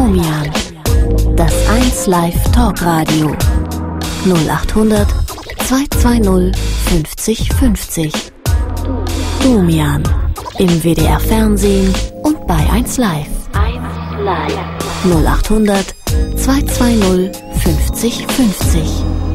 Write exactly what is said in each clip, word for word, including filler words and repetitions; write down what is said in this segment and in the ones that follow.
Domian, das eins Live Talkradio. null achthundert zweihundertzweißig fünfzig fünfzig. Domian, im W D R Fernsehen und bei eins Live. eins Live. null achthundert zweihundertzweißig fünfzig fünfzig.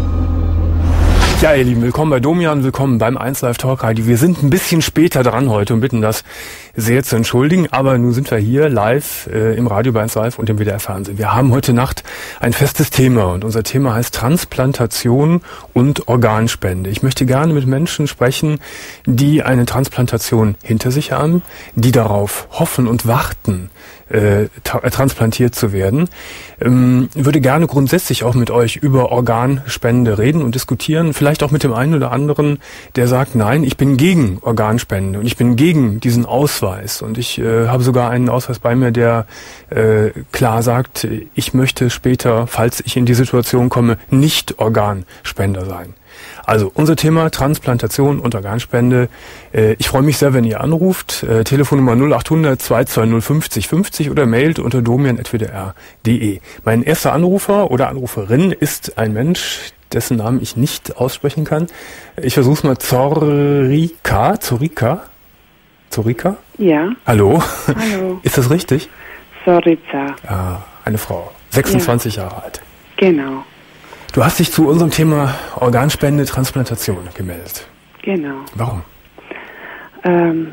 Ja, ihr Lieben, willkommen bei Domian, willkommen beim eins Live Talk Radio. Wir sind ein bisschen später dran heute und bitten das sehr zu entschuldigen, aber nun sind wir hier live äh, im Radio bei eins Live und im W D R Fernsehen. Wir haben heute Nacht ein festes Thema und unser Thema heißt Transplantation und Organspende. Ich möchte gerne mit Menschen sprechen, die eine Transplantation hinter sich haben, die darauf hoffen und warten, Äh, tra- transplantiert zu werden. Ähm, würde gerne grundsätzlich auch mit euch über Organspende reden und diskutieren, vielleicht auch mit dem einen oder anderen, der sagt, nein, ich bin gegen Organspende und ich bin gegen diesen Ausweis und ich äh, habe sogar einen Ausweis bei mir, der äh, klar sagt, ich möchte später, falls ich in die Situation komme, nicht Organspender sein. Also unser Thema Transplantation und Organspende. Äh, ich freue mich sehr, wenn ihr anruft. Äh, Telefonnummer null achthundert zweihundertzweißig fünfzig fünfzig oder mailt unter domian at w d r punkt d e. Mein erster Anrufer oder Anruferin ist ein Mensch, dessen Namen ich nicht aussprechen kann. Ich versuche es mal. Zorika. Zorika? Zorika? Ja. Hallo? Hallo. Ist das richtig? Zorica. Ah, eine Frau. sechsundzwanzig ja. Jahre alt. Genau. Du hast dich zu unserem Thema Organspende, Transplantation gemeldet. Genau. Warum? Ähm,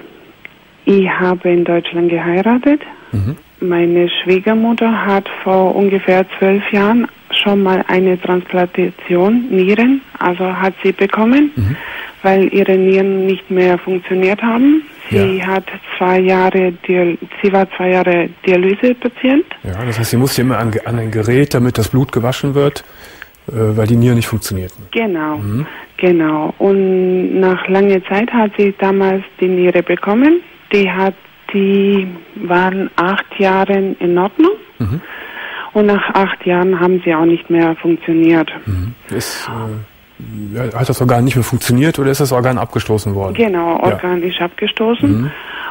ich habe in Deutschland geheiratet. Mhm. Meine Schwiegermutter hat vor ungefähr zwölf Jahren schon mal eine Transplantation Nieren, also hat sie bekommen, mhm. weil ihre Nieren nicht mehr funktioniert haben. Sie ja. hat zwei Jahre, Dial- sie war zwei Jahre Dialysepatient. Ja, das heißt, sie musste immer an, an ein Gerät, damit das Blut gewaschen wird, äh, weil die Nieren nicht funktionierten. Genau, mhm. genau. Und nach langer Zeit hat sie damals die Niere bekommen. Die hat, die waren acht Jahre in Ordnung. Mhm. Und nach acht Jahren haben sie auch nicht mehr funktioniert. Mhm. Ist, äh, ja, hat das Organ nicht mehr funktioniert oder ist das Organ abgestoßen worden? Genau, Organ ja. ist abgestoßen. Mhm.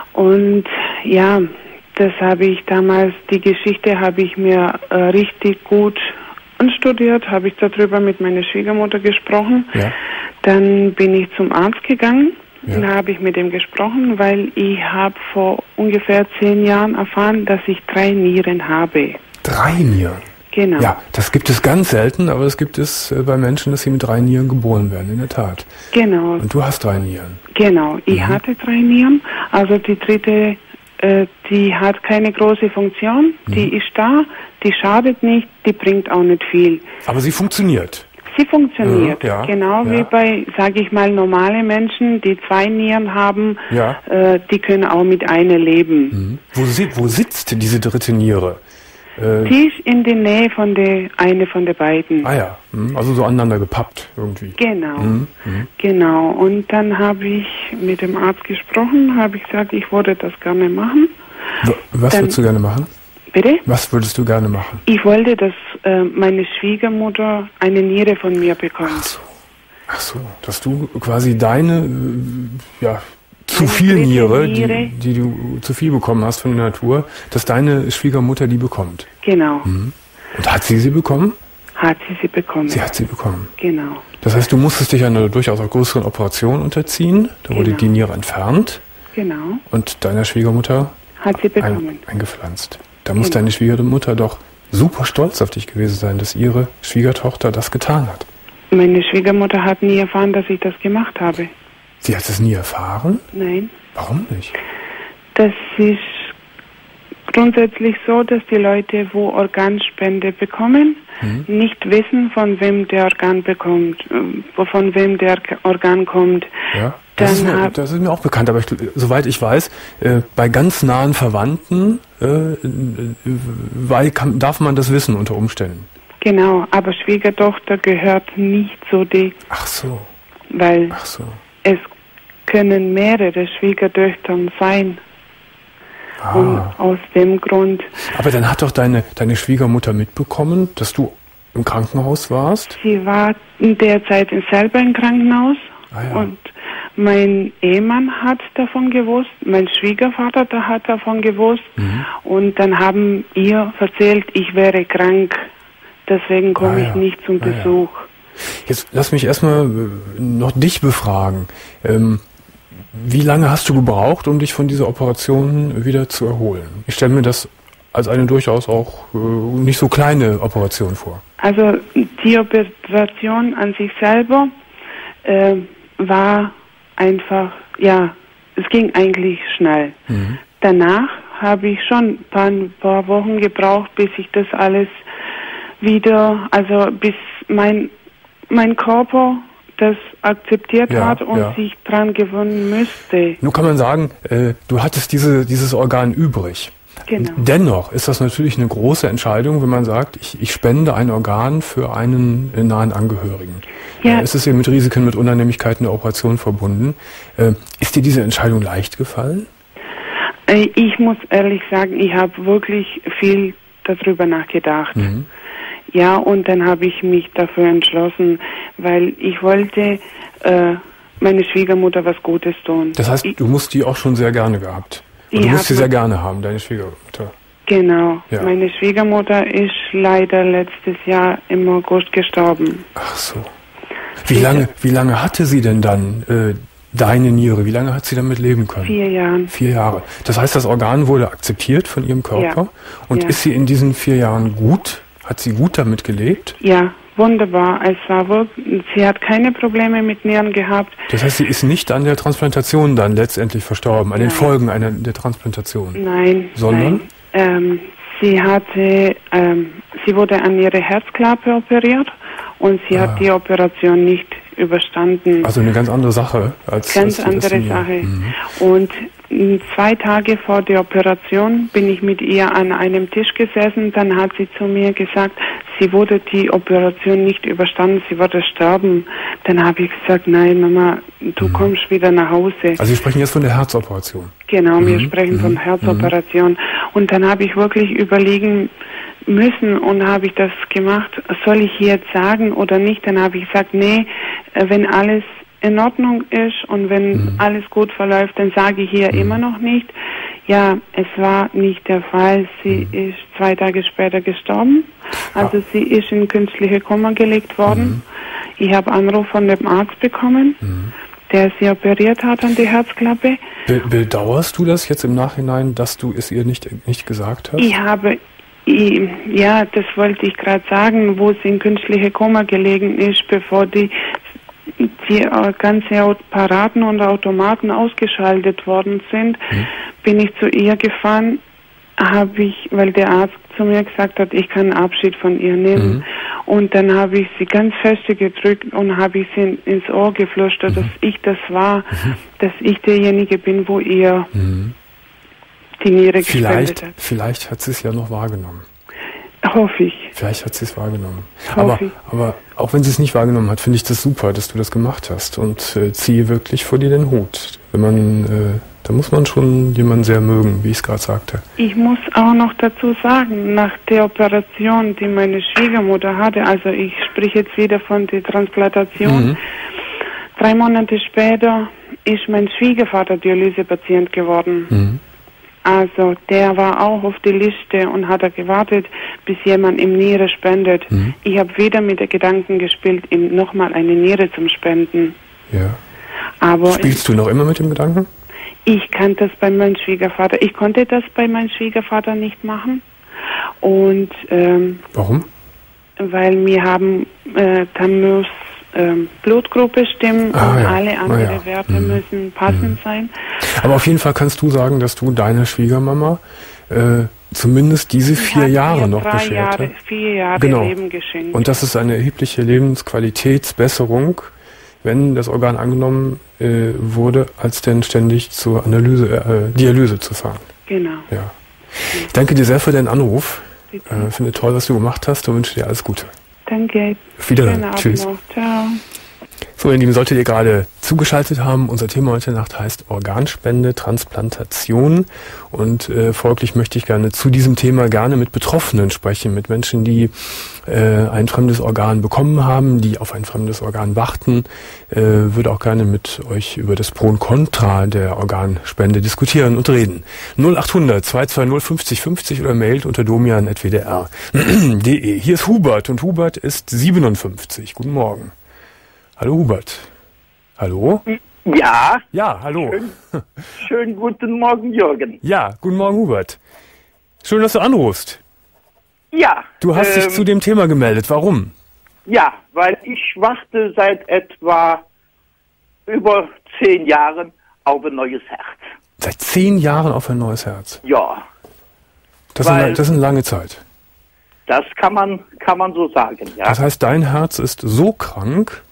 Und ja, das habe ich damals, die Geschichte habe ich mir äh, richtig gut anstudiert, habe ich darüber mit meiner Schwiegermutter gesprochen. Ja. Dann bin ich zum Arzt gegangen. Ja. Dann habe ich mit ihm gesprochen, weil ich habe vor ungefähr zehn Jahren erfahren, dass ich drei Nieren habe. Drei Nieren? Genau. Ja, das gibt es ganz selten, aber das gibt es bei Menschen, dass sie mit drei Nieren geboren werden, in der Tat. Genau. Und du hast drei Nieren. Genau, ich mhm. hatte drei Nieren. Also die dritte, äh, die hat keine große Funktion, mhm. die ist da, die schadet nicht, die bringt auch nicht viel. Aber sie funktioniert. Sie funktioniert, ja, genau ja. wie bei, sage ich mal, normale Menschen, die zwei Nieren haben, ja. äh, die können auch mit einer leben. Mhm. Wo, si- wo sitzt diese dritte Niere? Äh, die ist in der Nähe von der, eine von den beiden. Ah ja, mhm. also so aneinander gepappt irgendwie. Genau, mhm. Mhm. genau. Und dann habe ich mit dem Arzt gesprochen, habe ich gesagt, ich würde das gerne machen. W- was dann, würdest du gerne machen? Bitte? Was würdest du gerne machen? Ich wollte, dass äh, meine Schwiegermutter eine Niere von mir bekommt. Ach so. Ach so, dass du quasi deine, äh, ja, zu Eine viel dritte Niere, Niere. Die, die du zu viel bekommen hast von der Natur, dass deine Schwiegermutter die bekommt. Genau. Mhm. Und hat sie sie bekommen? Hat sie sie bekommen. Sie hat sie bekommen. Genau. Das heißt, du musstest dich einer durchaus auch größeren Operation unterziehen. Da wurde Genau. die Niere entfernt. Genau. Und deiner Schwiegermutter Hat sie bekommen. ein, eingepflanzt. Da muss Genau. deine Schwiegermutter doch super stolz auf dich gewesen sein, dass ihre Schwiegertochter das getan hat. Meine Schwiegermutter hat nie erfahren, dass ich das gemacht habe. Sie hat es nie erfahren? Nein. Warum nicht? Das ist grundsätzlich so, dass die Leute, wo Organspende bekommen, mhm. nicht wissen, von wem der Organ bekommt, äh, von wem der Organ kommt. Ja, das, ist mir, hab, das ist mir auch bekannt, aber ich, soweit ich weiß, äh, bei ganz nahen Verwandten äh, weil, kann, darf man das wissen unter Umständen. Genau, aber Schwiegertochter gehört nicht zu die. Ach so. Weil Ach so. es können mehrere Schwiegertöchter sein. Ah. Und aus dem Grund... Aber dann hat doch deine, deine Schwiegermutter mitbekommen, dass du im Krankenhaus warst? Sie war in der Zeit selber im Krankenhaus. Ah, ja. Und Mein Ehemann hat davon gewusst, mein Schwiegervater der hat davon gewusst mhm. und dann haben ihr erzählt, ich wäre krank, deswegen komme ah, ja. ich nicht zum ah, Besuch. Ja. Jetzt lass mich erstmal noch dich befragen. Ähm, wie lange hast du gebraucht, um dich von dieser Operation wieder zu erholen? Ich stelle mir das als eine durchaus auch äh, nicht so kleine Operation vor. Also die Operation an sich selber äh, war einfach, ja, es ging eigentlich schnell. Mhm. Danach habe ich schon ein paar, ein paar Wochen gebraucht, bis ich das alles wieder, also bis mein, mein Körper das akzeptiert ja, hat und ja. sich dran gewöhnen müsste. Nun kann man sagen, äh, du hattest diese, dieses Organ übrig. Genau. Dennoch ist das natürlich eine große Entscheidung, wenn man sagt, ich, ich spende ein Organ für einen äh, nahen Angehörigen. Ja. Äh, es ist ja mit Risiken, mit Unannehmlichkeiten der Operation verbunden. Äh, ist dir diese Entscheidung leicht gefallen? Äh, ich muss ehrlich sagen, ich habe wirklich viel darüber nachgedacht. Mhm. Ja, und dann habe ich mich dafür entschlossen, weil ich wollte äh, meine Schwiegermutter was Gutes tun. Das heißt, ich, du musst die auch schon sehr gerne gehabt. Und du musst sie sehr gerne haben, deine Schwiegermutter. Genau. Ja. Meine Schwiegermutter ist leider letztes Jahr im August gestorben. Ach so. Wie sie lange, wie lange hatte sie denn dann äh, deine Niere? Wie lange hat sie damit leben können? Vier Jahre. Vier Jahre. Das heißt, das Organ wurde akzeptiert von ihrem Körper. Ja. Und ja. ist sie in diesen vier Jahren gut? Hat sie gut damit gelebt? Ja, wunderbar. Es war wirklich, sie hat keine Probleme mit Nieren gehabt. Das heißt, sie ist nicht an der Transplantation dann letztendlich verstorben, an nein. den Folgen einer der Transplantation? Nein. Sondern? Nein. Ähm, sie hatte, ähm, sie wurde an ihre Herzklappe operiert und sie ah. hat die Operation nicht überstanden. Also eine ganz andere Sache als ganz als andere Sache. Mhm. Und zwei Tage vor der Operation bin ich mit ihr an einem Tisch gesessen. Dann hat sie zu mir gesagt, sie wurde die Operation nicht überstanden, sie würde sterben. Dann habe ich gesagt, nein Mama, du mhm. kommst wieder nach Hause. Also Sie sprechen jetzt von der Herzoperation? Genau, mhm. wir sprechen mhm. von Herzoperation. Mhm. Und dann habe ich wirklich überlegen müssen und habe ich das gemacht, soll ich jetzt sagen oder nicht? Dann habe ich gesagt, nee, wenn alles in Ordnung ist und wenn mhm. alles gut verläuft, dann sage ich hier mhm. immer noch nicht. Ja, es war nicht der Fall. Sie mhm. ist zwei Tage später gestorben. Also ah. sie ist in künstliche Koma gelegt worden. Mhm. Ich habe Anruf von dem Arzt bekommen, mhm. der sie operiert hat an die Herzklappe. Be- bedauerst du das jetzt im Nachhinein, dass du es ihr nicht, nicht gesagt hast? Ich habe Ich, ja, das wollte ich gerade sagen, wo sie in künstliche Koma gelegen ist, bevor die, die ganzen Apparaten und Automaten ausgeschaltet worden sind, mhm. bin ich zu ihr gefahren, habe ich, weil der Arzt zu mir gesagt hat, ich kann Abschied von ihr nehmen. Mhm. Und dann habe ich sie ganz fest gedrückt und habe ich sie ins Ohr geflüstert, mhm. dass ich das war, mhm. dass ich derjenige bin, wo ihr mhm. die Niere vielleicht, gespendet hat. Vielleicht hat sie es ja noch wahrgenommen. Hoffe ich. Vielleicht hat sie es wahrgenommen. Aber, aber auch wenn sie es nicht wahrgenommen hat, finde ich das super, dass du das gemacht hast. Und äh, ziehe wirklich vor dir den Hut. Wenn man, äh, da muss man schon jemanden sehr mögen, wie ich es gerade sagte. Ich muss auch noch dazu sagen, nach der Operation, die meine Schwiegermutter hatte, also ich spreche jetzt wieder von der Transplantation, mhm. drei Monate später ist mein Schwiegervater Dialysepatient geworden. Mhm. Also der war auch auf der Liste und hat er gewartet, bis jemand ihm Niere spendet. Mhm. Ich habe wieder mit den Gedanken gespielt, ihm nochmal eine Niere zum Spenden. Ja. Aber spielst du noch immer mit dem Gedanken? Ich kann das bei meinem Schwiegervater. Ich konnte das bei meinem Schwiegervater nicht machen. Und ähm, warum? Weil wir haben äh, dann muss ähm, Blutgruppe stimmen ah, und ja. alle anderen ah, ja. Werte mhm. müssen passend mhm. sein. Aber auf jeden Fall kannst du sagen, dass du deiner Schwiegermama äh, zumindest diese Sie vier Jahre noch beschert Jahre, hat. Vier Jahre genau. Leben geschenkt. Und das ist eine erhebliche Lebensqualitätsbesserung, wenn das Organ angenommen äh, wurde, als denn ständig zur Analyse, äh, Dialyse zu fahren. Genau. Ja. Ich danke dir sehr für deinen Anruf. Ich äh, finde toll, was du gemacht hast und wünsche dir alles Gute. Danke. Auf Wiedersehen. Tschüss. Ciao. So, ihr Lieben, solltet ihr gerade zugeschaltet haben, unser Thema heute Nacht heißt Organspende, Transplantation und äh, folglich möchte ich gerne zu diesem Thema gerne mit Betroffenen sprechen, mit Menschen, die äh, ein fremdes Organ bekommen haben, die auf ein fremdes Organ warten, äh, würde auch gerne mit euch über das Pro und Contra der Organspende diskutieren und reden. null achthundert zwei zwei null fünfzig fünfzig oder mailt unter domian punkt w d r punkt d e. Hier ist Hubert und Hubert ist siebenundfünfzig. Guten Morgen. Hallo Hubert. Hallo? Ja. Ja, hallo. Schön, schönen guten Morgen, Jürgen. Ja, guten Morgen, Hubert. Schön, dass du anrufst. Ja. Du hast ähm, dich zu dem Thema gemeldet. Warum? Ja, weil ich warte seit etwa über zehn Jahren auf ein neues Herz. Seit zehn Jahren auf ein neues Herz? Ja. Das, weil, ist, eine, das ist eine lange Zeit. Das kann man, kann man so sagen, ja. Das heißt, dein Herz ist so krank,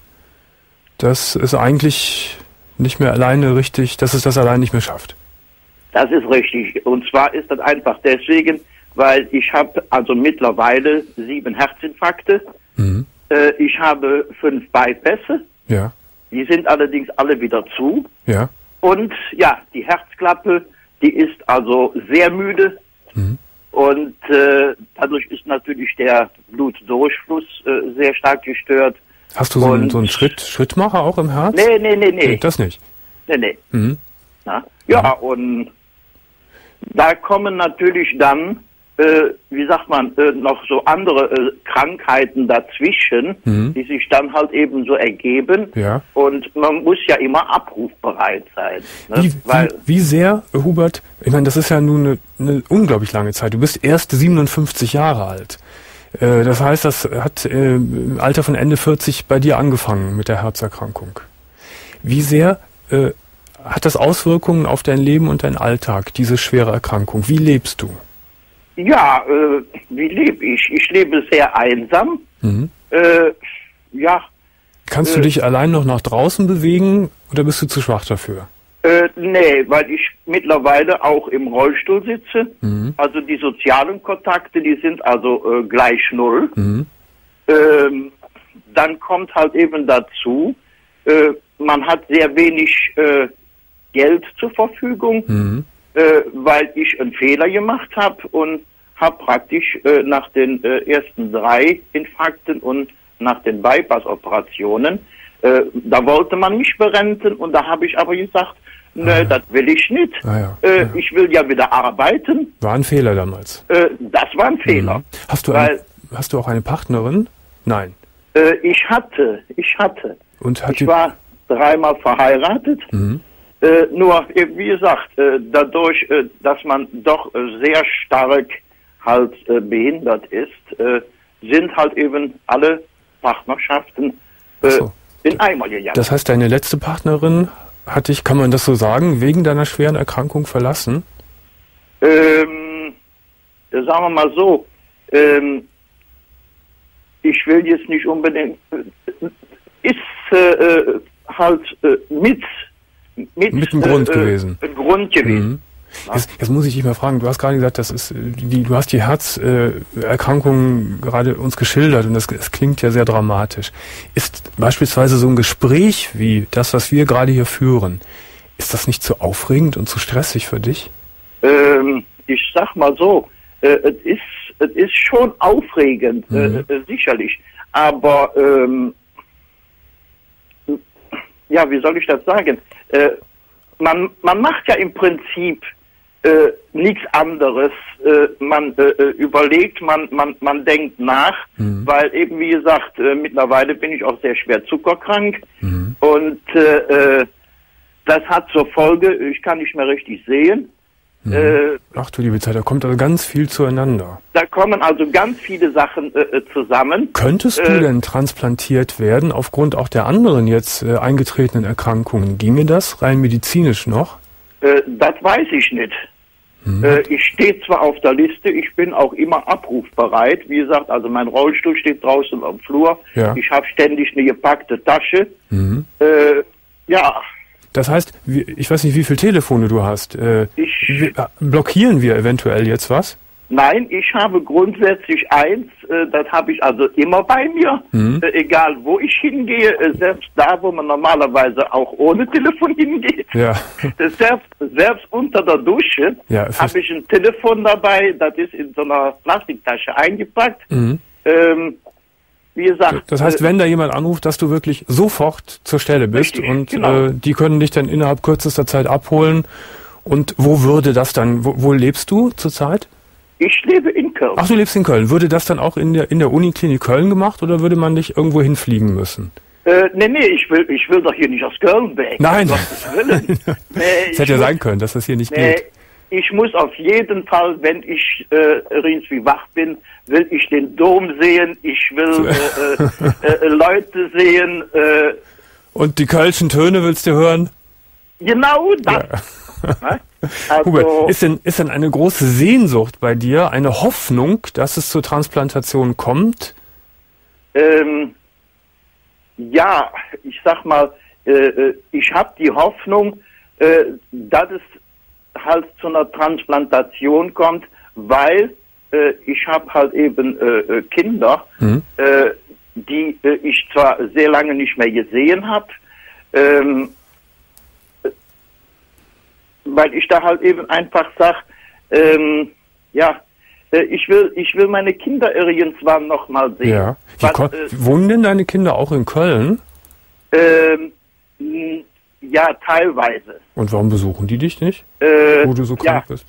dass es eigentlich nicht mehr alleine richtig, dass es das allein nicht mehr schafft. Das ist richtig. Und zwar ist das einfach deswegen, weil ich habe also mittlerweile sieben Herzinfarkte. Mhm. Äh, ich habe fünf Bypässe. Ja. Die sind allerdings alle wieder zu. Ja. Und ja, die Herzklappe, die ist also sehr müde. Mhm. Und äh, dadurch ist natürlich der Blutdurchfluss äh, sehr stark gestört. Hast du so einen, so einen Schritt, Schrittmacher auch im Herz? Nee, nee, nee, nee. nee das nicht? Nee, nee. Mhm. Ja, ja, und da kommen natürlich dann, äh, wie sagt man, äh, noch so andere äh, Krankheiten dazwischen, mhm. die sich dann halt eben so ergeben. Ja. Und man muss ja immer abrufbereit sein. Ne? Wie, Weil, wie, wie sehr, Hubert, ich meine, das ist ja nun eine, eine unglaublich lange Zeit. Du bist erst siebenundfünfzig Jahre alt. Das heißt, das hat äh, im Alter von Ende vierzig bei dir angefangen mit der Herzerkrankung. Wie sehr äh, hat das Auswirkungen auf dein Leben und deinen Alltag, diese schwere Erkrankung? Wie lebst du? Ja, äh, wie lebe ich? Ich lebe sehr einsam. Mhm. Äh, ja. Kannst äh, du dich allein noch nach draußen bewegen oder bist du zu schwach dafür? Äh, nee, weil ich mittlerweile auch im Rollstuhl sitze. Mhm. Also die sozialen Kontakte, die sind also äh, gleich null. Mhm. Ähm, dann kommt halt eben dazu, äh, man hat sehr wenig äh, Geld zur Verfügung, mhm. äh, weil ich einen Fehler gemacht habe und habe praktisch äh, nach den äh, ersten drei Infarkten und nach den Bypass-Operationen, äh, da wollte man mich berenten und da habe ich aber gesagt, nö, ah, ja. das will ich nicht. Ah, ja. Äh, ja. Ich will ja wieder arbeiten. War ein Fehler damals. Äh, das war ein Fehler. Mhm. Hast du, weil, ein, hast du auch eine Partnerin? Nein. Äh, ich hatte, ich hatte. Und hat ich war dreimal verheiratet. Mhm. Äh, nur, wie gesagt, äh, dadurch, äh, dass man doch äh, sehr stark halt äh, behindert ist, äh, sind halt eben alle Partnerschaften äh, so. in Eimer gegangen. Das heißt, deine letzte Partnerin hat dich, kann man das so sagen, wegen deiner schweren Erkrankung verlassen? Ähm, sagen wir mal so, ähm, ich will jetzt nicht unbedingt, ist äh, halt äh, mit, mit, mit dem Grund äh, gewesen. Äh, Grund gewesen. Mhm. Jetzt, jetzt muss ich dich mal fragen, du hast gerade gesagt, das ist die, du hast die Herzerkrankung äh, gerade uns geschildert und das, das klingt ja sehr dramatisch. Ist beispielsweise so ein Gespräch wie das, was wir gerade hier führen, ist das nicht zu aufregend und zu stressig für dich? Ähm, ich sag mal so, äh, es ist, es ist schon aufregend, mhm. äh, sicherlich, aber ähm, ja, wie soll ich das sagen? Äh, man, man macht ja im Prinzip Äh, nichts anderes. Äh, man äh, überlegt, man, man, man denkt nach, mhm. weil eben, wie gesagt, äh, mittlerweile bin ich auch sehr schwer zuckerkrank mhm. und äh, das hat zur Folge, ich kann nicht mehr richtig sehen. Mhm. Äh, Ach du liebe Zeit, da kommt also ganz viel zueinander. Da kommen also ganz viele Sachen äh, zusammen. Könntest du äh, denn transplantiert werden aufgrund auch der anderen jetzt äh, eingetretenen Erkrankungen? Ginge das rein medizinisch noch? Äh, das weiß ich nicht. Mhm. Äh, ich stehe zwar auf der Liste, ich bin auch immer abrufbereit. Wie gesagt, also mein Rollstuhl steht draußen am Flur. Ja. Ich habe ständig eine gepackte Tasche. Mhm. Äh, ja. Das heißt, ich weiß nicht, wie viele Telefone du hast. Äh, ich, blockieren wir eventuell jetzt was? Nein, ich habe grundsätzlich eins, äh, das habe ich also immer bei mir, mhm. äh, egal wo ich hingehe, äh, selbst da, wo man normalerweise auch ohne Telefon hingeht. Ja. Selbst, selbst unter der Dusche ja, habe ich ein Telefon dabei, das ist in so einer Plastiktasche eingepackt. Mhm. Ähm, Wie gesagt, das heißt, wenn da jemand anruft, dass du wirklich sofort zur Stelle bist richtig, und genau. äh, die können dich dann innerhalb kürzester Zeit abholen. Und wo würde das dann, wo, wo lebst du zurzeit? Ich lebe in Köln. Ach, du lebst in Köln. Würde das dann auch in der in der Uniklinik Köln gemacht oder würde man dich irgendwo hinfliegen müssen? Äh, nee, nee, ich will, ich will doch hier nicht aus Köln weg. Nein. nee, es hätte ja sein können, dass das hier nicht nee, geht. Ich muss auf jeden Fall, wenn ich äh, irgendwie wach bin, will ich den Dom sehen, ich will äh, äh, äh, Leute sehen. Äh, Und die kölschen Töne willst du hören? Genau das. Ja. Also, Hubert, ist denn, ist denn eine große Sehnsucht bei dir, eine Hoffnung, dass es zur Transplantation kommt? Ähm, ja, ich sag mal, äh, ich habe die Hoffnung, äh, dass es halt zu einer Transplantation kommt, weil äh, ich habe halt eben äh, Kinder, mhm. äh, die äh, ich zwar sehr lange nicht mehr gesehen habe, ähm, weil ich da halt eben einfach sage, ähm, ja, äh, ich will, ich will meine Kinder irgendwann noch mal sehen. Ja. Wie Was, äh, wohnen denn deine Kinder auch in Köln? Ähm, ja, teilweise. Und warum besuchen die dich nicht, äh, wo du so krank ja. bist?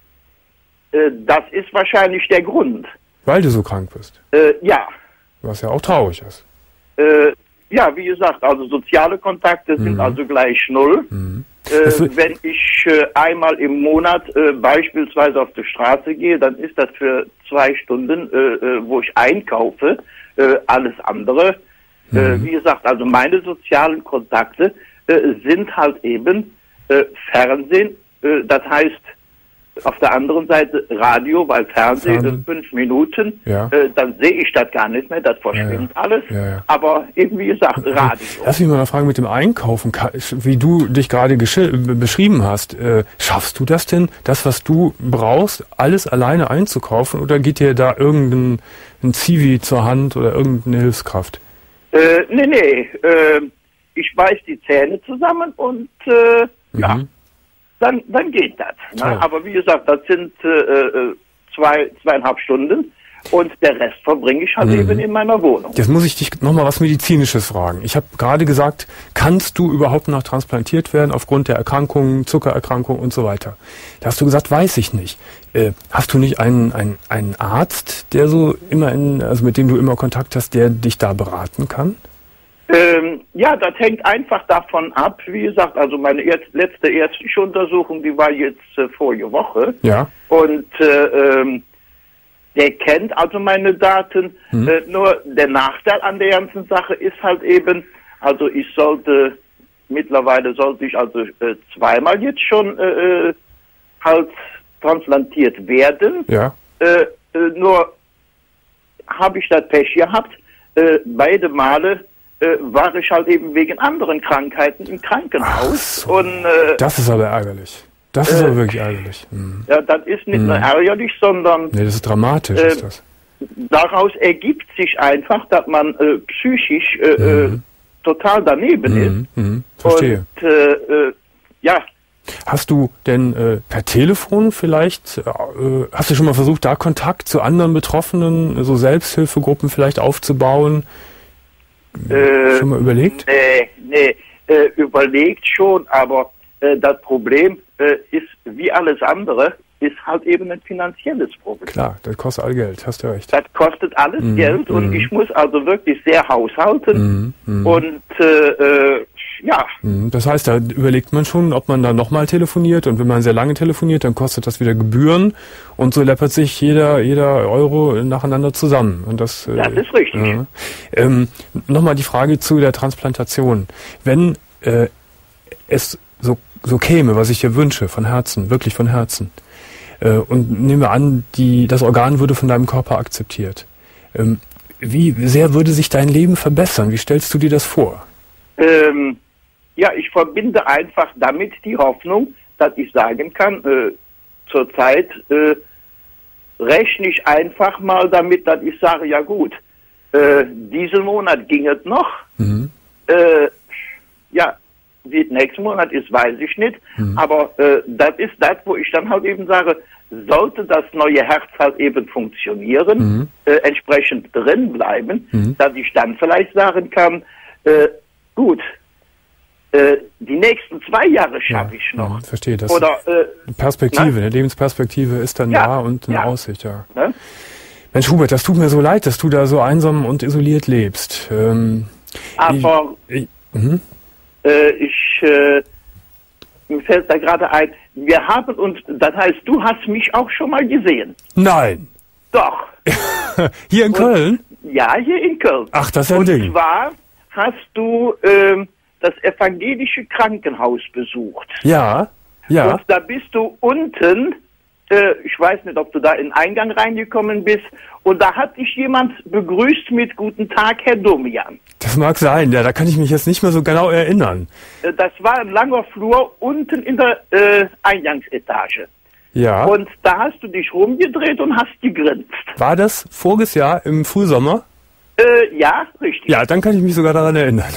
Äh, das ist wahrscheinlich der Grund. Weil du so krank bist? Äh, ja. Was ja auch traurig ist. Äh, ja, wie gesagt, also soziale Kontakte mhm. sind also gleich null. Mhm. Äh, wenn ich äh, einmal im Monat äh, beispielsweise auf die Straße gehe, dann ist das für zwei Stunden, äh, äh, wo ich einkaufe. Äh, alles andere, mhm. äh, wie gesagt, also meine sozialen Kontakte äh, sind halt eben äh, Fernsehen, äh, das heißt auf der anderen Seite Radio, weil Fernsehen, Fernsehen. Ist fünf Minuten, ja. äh, dann sehe ich das gar nicht mehr, das verschwimmt ja, ja. alles. Ja, ja. Aber eben wie gesagt, Radio. Lass mich mal noch fragen mit dem Einkaufen, wie du dich gerade beschrieben hast. Äh, schaffst du das denn, das, was du brauchst, alles alleine einzukaufen oder geht dir da irgendein ein Zivi zur Hand oder irgendeine Hilfskraft? Äh, nee, nee. Äh, ich beiß die Zähne zusammen und äh, mhm. ja. Dann, dann geht das. Ne? Aber wie gesagt, das sind äh, zwei, zweieinhalb Stunden und der Rest verbringe ich halt mhm. eben in meiner Wohnung. Jetzt muss ich dich nochmal was Medizinisches fragen. Ich habe gerade gesagt, kannst du überhaupt noch transplantiert werden aufgrund der Erkrankungen, Zuckererkrankung und so weiter? Da hast du gesagt, weiß ich nicht. Äh, hast du nicht einen, einen, einen Arzt, der so immer in, also mit dem du immer Kontakt hast, der dich da beraten kann? Ähm, ja, das hängt einfach davon ab, wie gesagt, also meine erst, letzte ärztliche Untersuchung, die war jetzt äh, vorige Woche. Ja. Und äh, ähm, der kennt also meine Daten. Hm. Äh, nur der Nachteil an der ganzen Sache ist halt eben, also ich sollte, mittlerweile sollte ich also äh, zweimal jetzt schon äh, halt transplantiert werden. Ja. Äh, äh, nur habe ich das Pech gehabt, äh, beide Male Äh, war ich halt eben wegen anderen Krankheiten im Krankenhaus. So. Und, äh, das ist aber ärgerlich. Das ist äh, aber wirklich ärgerlich. Mhm. Ja, das ist nicht mhm. nur ärgerlich, sondern... Nee, das ist dramatisch, äh, ist das. Daraus ergibt sich einfach, dass man äh, psychisch äh, mhm. total daneben mhm. ist. Mhm. Verstehe. Und, äh, äh, ja. Hast du denn äh, per Telefon vielleicht, äh, hast du schon mal versucht, da Kontakt zu anderen Betroffenen, so Selbsthilfegruppen vielleicht aufzubauen? Äh, schon mal überlegt? Nee, nee, äh, überlegt schon, aber äh, das Problem äh, ist, wie alles andere, ist halt eben ein finanzielles Problem. Klar, das kostet all Geld, hast du recht. Das kostet alles mm, Geld und mm. ich muss also wirklich sehr haushalten mm, mm. und äh, äh, ja. Das heißt, da überlegt man schon, ob man da nochmal telefoniert und wenn man sehr lange telefoniert, dann kostet das wieder Gebühren und so läppert sich jeder jeder Euro nacheinander zusammen. Und das, das äh, ist richtig. Äh, ähm, nochmal die Frage zu der Transplantation. Wenn äh, es so, so käme, was ich dir wünsche, von Herzen, wirklich von Herzen, äh, und nehmen wir an, die, das Organ würde von deinem Körper akzeptiert. Ähm, wie sehr würde sich dein Leben verbessern? Wie stellst du dir das vor? Ähm, ja, ich verbinde einfach damit die Hoffnung, dass ich sagen kann, äh, zurzeit äh, rechne ich einfach mal damit, dass ich sage, ja gut, äh, diesen Monat ging es noch. Mhm. Äh, ja, wie nächsten Monat ist, weiß ich nicht. Mhm. Aber äh, das ist das, wo ich dann halt eben sage, sollte das neue Herz halt eben funktionieren, mhm. äh, entsprechend drin bleiben, mhm. dass ich dann vielleicht sagen kann, äh, gut, äh, die nächsten zwei Jahre schaffe ja, ich noch. Ja, verstehe das. Oder äh, Perspektive, ne? Eine Lebensperspektive ist dann ja, da und eine ja. Aussicht, ja. Ne? Mensch, Hubert, das tut mir so leid, dass du da so einsam und isoliert lebst. Ähm, Aber ich, ich, mhm. äh, ich äh, mir fällt da gerade ein, wir haben uns, das heißt, du hast mich auch schon mal gesehen. Nein. Doch. Hier in und, Köln? Ja, hier in Köln. Ach, das ist ja ein und Ding. Und zwar hast du ähm, das evangelische Krankenhaus besucht. Ja, ja. Und da bist du unten, äh, ich weiß nicht, ob du da in den Eingang reingekommen bist, und da hat dich jemand begrüßt mit Guten Tag, Herr Domian. Das mag sein, ja, da kann ich mich jetzt nicht mehr so genau erinnern. Äh, das war ein langer Flur unten in der äh, Eingangsetage. Ja. Und da hast du dich rumgedreht und hast gegrinst. War das voriges Jahr im Frühsommer? Äh, ja, richtig. Ja, dann kann ich mich sogar daran erinnern.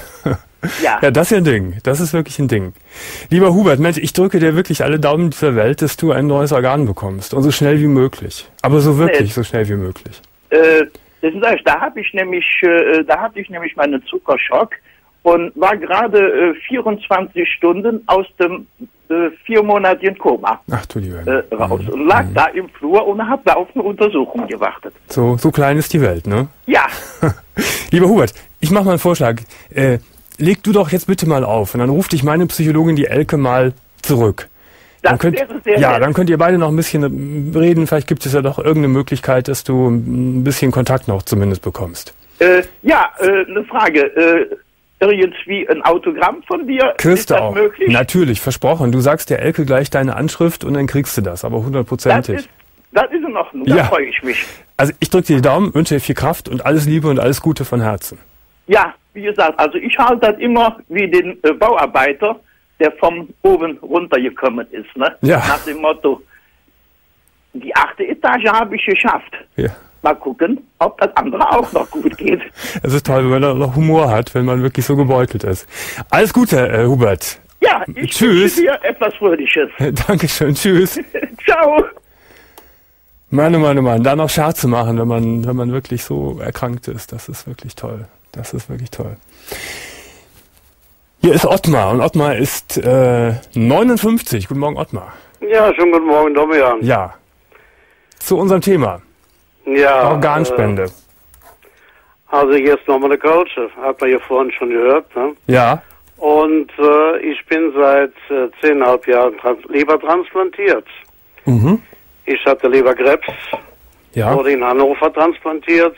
Ja. Ja, das ist ja ein Ding. Das ist wirklich ein Ding. Lieber Hubert, Mensch, ich drücke dir wirklich alle Daumen dieser Welt, dass du ein neues Organ bekommst. Und so schnell wie möglich. Aber so wirklich, nee. so schnell wie möglich. Äh, das ist, da habe ich nämlich, äh, da hatte ich nämlich meinen Zuckerschock und war gerade äh, vierundzwanzig Stunden aus dem äh, viermonatigen Koma Ach, du lieber. Äh, raus. Und lag mhm. da im Flur und habe da auf eine Untersuchung gewartet. So, so klein ist die Welt, ne? Ja. Lieber Hubert, ich mache mal einen Vorschlag. Äh, leg du doch jetzt bitte mal auf und dann ruft dich meine Psychologin, die Elke, mal zurück. Das dann könnt, wäre sehr ja, nett. dann könnt ihr beide noch ein bisschen reden. Vielleicht gibt es ja doch irgendeine Möglichkeit, dass du ein bisschen Kontakt noch zumindest bekommst. Äh, ja, äh, eine Frage. Äh, irgendwie ein Autogramm von dir? Kriegst ist das auch. möglich? Natürlich, versprochen. Du sagst der Elke gleich deine Anschrift und dann kriegst du das, aber hundertprozentig. Das ist, das ist in Ordnung, da ja. freue ich mich. Also ich drücke dir die Daumen, wünsche dir viel Kraft und alles Liebe und alles Gute von Herzen. Ja, wie gesagt, also ich halte das immer wie den äh, Bauarbeiter, der vom oben runtergekommen ist, ne? Ja. Nach dem Motto, die achte Etage habe ich geschafft. Ja. Mal gucken, ob das andere auch noch gut geht. Es ist toll, wenn man noch Humor hat, wenn man wirklich so gebeutelt ist. Alles Gute, äh, Hubert. Ja, ich Tschüss. wünsche dir etwas Fröhliches. Dankeschön, tschüss. Ciao. Mann, oh Mann, oh Mann, da noch Scherze machen, wenn man, wenn man wirklich so erkrankt ist, das ist wirklich toll. Das ist wirklich toll. Hier ist Ottmar und Ottmar ist äh, neunundfünfzig. Guten Morgen, Ottmar. Ja, schönen guten Morgen, Domian. Ja. Zu unserem Thema. Ja. Organspende. Äh, also jetzt nochmal eine Culture. Hat man ja vorhin schon gehört, ne? Ja. Und äh, ich bin seit äh, zehneinhalb Jahren trans- Leber transplantiert. Mhm. Ich hatte Leberkrebs. Ja. Wurde in Hannover transplantiert.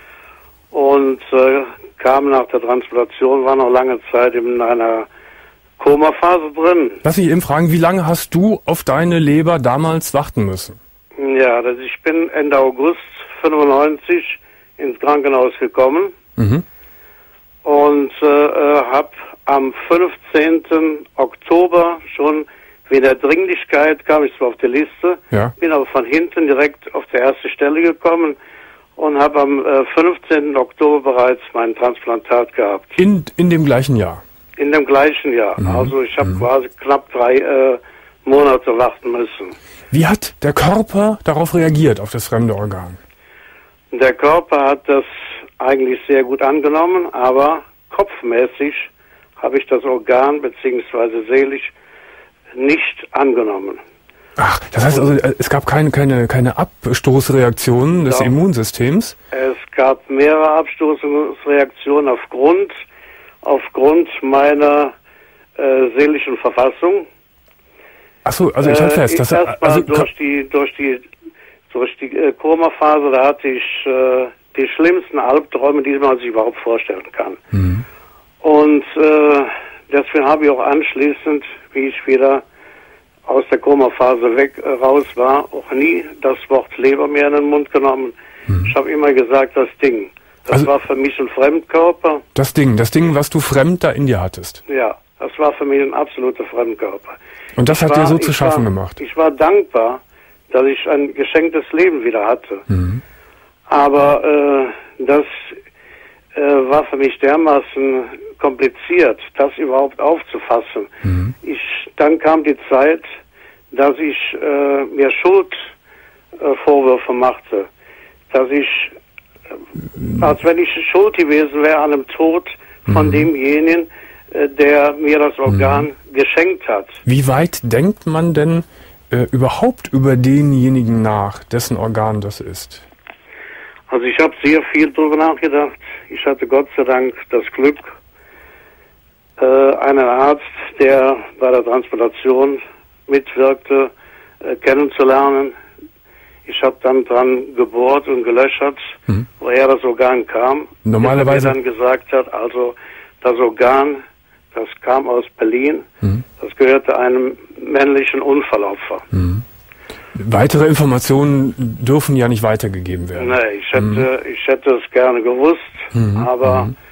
Und äh, kam nach der Transplantation, war noch lange Zeit in einer Komaphase drin. Lass mich eben fragen, wie lange hast du auf deine Leber damals warten müssen? Ja, das, ich bin Ende August fünfundneunzig ins Krankenhaus gekommen mhm. und äh, habe am fünfzehnten Oktober schon wegen der Dringlichkeit, kam ich zwar auf die Liste, ja. bin aber von hinten direkt auf die erste Stelle gekommen und habe am äh, fünfzehnten Oktober bereits mein Transplantat gehabt. In, in dem gleichen Jahr? In dem gleichen Jahr. Mhm. Also ich habe mhm. quasi knapp drei äh, Monate warten müssen. Wie hat der Körper darauf reagiert, auf das fremde Organ? Der Körper hat das eigentlich sehr gut angenommen, aber kopfmäßig habe ich das Organ bzw. seelisch nicht angenommen. Ach, das heißt also, es gab keine, keine, keine Abstoßreaktionen des Doch. Immunsystems? Es gab mehrere Abstoßreaktionen aufgrund, aufgrund meiner äh, seelischen Verfassung. Ach so, also ich halte fest. Äh, dass Erstmal also, durch die, durch die, durch die äh, Komaphase, da hatte ich äh, die schlimmsten Albträume, die man sich überhaupt vorstellen kann. Mhm. Und äh, deswegen habe ich auch anschließend, wie ich wieder aus der Komaphase weg äh, raus war, auch nie das Wort Leber mehr in den Mund genommen. Mhm. Ich habe immer gesagt, das Ding. Das also, war für mich ein Fremdkörper. Das Ding, das Ding, was du fremd da in dir hattest. Ja, das war für mich ein absoluter Fremdkörper. Und das ich hat war, dir so zu schaffen war, gemacht? Ich war dankbar, dass ich ein geschenktes Leben wieder hatte. Mhm. Aber äh, das äh, war für mich dermaßen kompliziert, das überhaupt aufzufassen. Mhm. Ich, dann kam die Zeit, dass ich äh, mir Schuldvorwürfe äh, machte, dass ich, äh, als wenn ich schuld gewesen wäre an dem Tod von mhm. demjenigen, äh, der mir das Organ mhm. geschenkt hat. Wie weit denkt man denn äh, überhaupt über denjenigen nach, dessen Organ das ist? Also ich habe sehr viel darüber nachgedacht. Ich hatte Gott sei Dank das Glück, äh, einen Arzt, der bei der Transplantation mitwirkte, äh, kennenzulernen. Ich habe dann dran gebohrt und gelöchert, mhm. woher das Organ kam. Normalerweise der mir dann gesagt hat, also das Organ, das kam aus Berlin, mhm. das gehörte einem männlichen Unfallopfer. Mhm. Weitere Informationen dürfen ja nicht weitergegeben werden. Nee, ich hätte, mhm. ich hätte es gerne gewusst, mhm. aber mhm.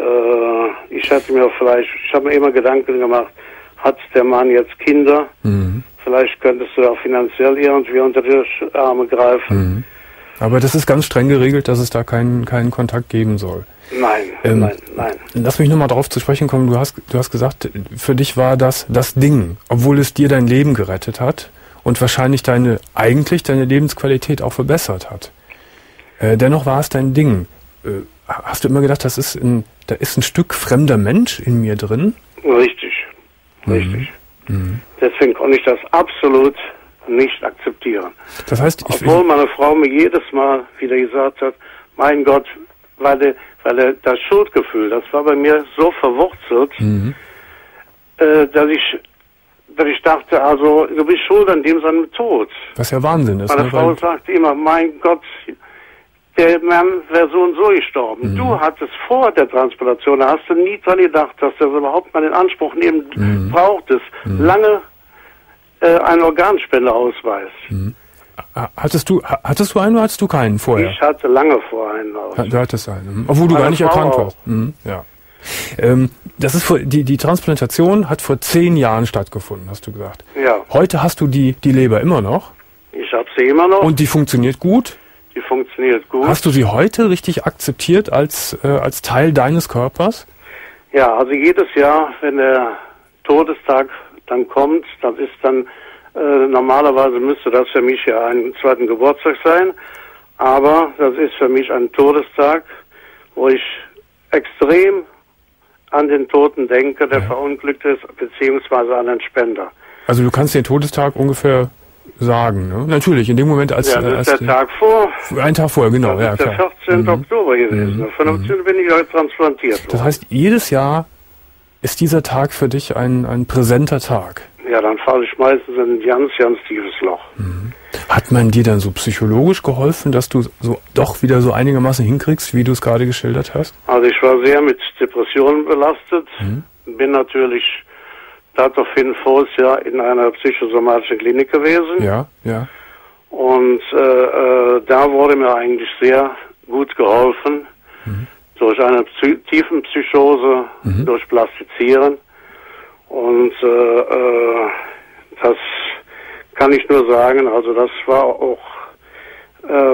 Äh, ich hätte mir vielleicht, ich habe mir immer Gedanken gemacht, hat der Mann jetzt Kinder? Mhm. Vielleicht könntest du auch finanziell irgendwie unter die Arme greifen. Mhm. Aber das ist ganz streng geregelt, dass es da keinen keinen Kontakt geben soll. Nein, ähm, nein, nein. Lass mich nochmal darauf zu sprechen kommen. Du hast, du hast gesagt, für dich war das das Ding, obwohl es dir dein Leben gerettet hat und wahrscheinlich deine, eigentlich deine Lebensqualität auch verbessert hat. Äh, dennoch war es dein Ding. Äh, hast du immer gedacht, das ist ein, da ist ein Stück fremder Mensch in mir drin? Richtig, richtig. Mhm. Deswegen konnte ich das absolut nicht akzeptieren. Das heißt, ich, obwohl meine Frau mir jedes Mal wieder gesagt hat, mein Gott, weil, de, weil de, das Schuldgefühl, das war bei mir so verwurzelt, mhm. äh, dass ich dass ich dachte, also du bist schuld an dem seinem Tod. Was ja Wahnsinn ist. Meine ne, Frau sagte immer, mein Gott, der Mann wäre so und so gestorben. Mhm. Du hattest vor der Transplantation, da hast du nie dran gedacht, dass du das überhaupt mal in Anspruch nehmen mhm. brauchtest. Mhm. Lange äh, einen Organspendeausweis. Mhm. Hattest du hattest du einen oder hattest du keinen vorher? Ich hatte lange vor einen Ausweis. Du hattest einen, obwohl du Meine gar nicht Frau erkrankt auch. warst. Mhm. Ja. Ähm, das ist vor, die, die Transplantation hat vor zehn Jahren stattgefunden, hast du gesagt. Ja. Heute hast du die, die Leber immer noch. Ich habe sie immer noch. Und die funktioniert gut? Die funktioniert gut. Hast du sie heute richtig akzeptiert als, äh, als Teil deines Körpers? Ja, also jedes Jahr, wenn der Todestag dann kommt, das ist dann, äh, normalerweise müsste das für mich ja ein zweiten Geburtstag sein, aber das ist für mich ein Todestag, wo ich extrem an den Toten denke, der ja. verunglückt ist, beziehungsweise an den Spender. Also du kannst den Todestag ungefähr sagen, ne? Natürlich, in dem Moment als... Ja, das als ist der Tag vor. Ein Tag vorher, genau. Das ja, ist der klar. vierzehnte Mhm. Oktober gewesen. Mhm. Am fünfzehnten Mhm. bin ich heute transplantiert worden. Das heißt, jedes Jahr ist dieser Tag für dich ein, ein präsenter Tag. Ja, dann falle ich meistens in ein ganz, ganz tiefes Loch. Mhm. Hat man dir dann so psychologisch geholfen, dass du so doch wieder so einigermaßen hinkriegst, wie du es gerade geschildert hast? Also ich war sehr mit Depressionen belastet, mhm. bin natürlich daraufhin vorher in einer psychosomatischen Klinik gewesen. Ja, ja. Und äh, äh, da wurde mir eigentlich sehr gut geholfen, mhm. durch eine Psy- Tiefenpsychose, mhm. durch Plastizieren. Und äh, äh, das kann ich nur sagen, also das war auch äh,